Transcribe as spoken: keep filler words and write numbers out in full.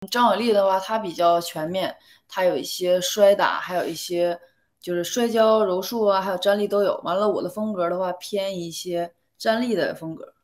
张伟丽的话，她比较全面，她有一些摔打，还有一些就是摔跤、柔术啊，还有站立都有。完了，我的风格的话偏一些站立的风格。